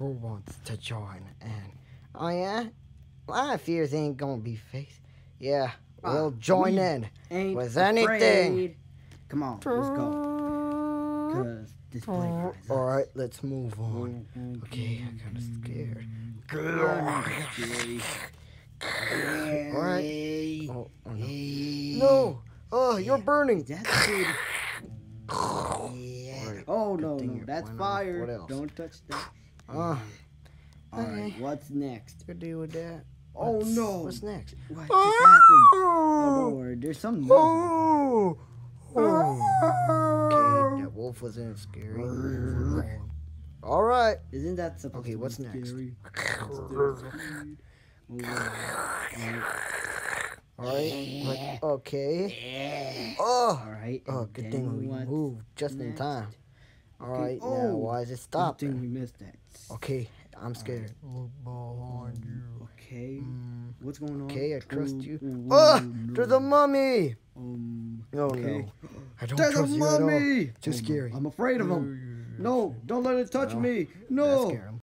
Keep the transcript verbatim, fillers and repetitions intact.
who wants to join in? Oh yeah? My fears ain't gonna be faced. Yeah, we'll Ah, join we in ain't with afraid. anything. Come on, let's go. Cause this playground is us. Alright, let's move on. Okay, I'm kinda scared. Alright. Oh, oh no. No! Oh, you're burning! That's good. Alright, Oh good no, thing no, you're that's flying off. fire. What else? Don't touch that. Uh, Alright, okay. what's next? Good deal with that. Oh What's, no! What's next? What Oh! just happened? Oh, don't worry, there's something else. Oh! Oh. Okay, that wolf wasn't scary. Alright. Isn't that supposed Okay, to what's be next? scary? Alright. Okay. Oh! Alright. Oh, good thing we what's moved just in next? time. Alright, Okay. now Oh, why is it Good stopping? thing we missed that. Okay, I'm scared. Look behind you. Okay. Mm, What's going on? okay, I trust Oh, you. oh, Oh! no. There's a mummy! Um. Oh okay. no. I don't There's trust a you at all. mummy! Too Oh, no. scary. I'm afraid of him. No, don't let it touch No, me. That No. scared him.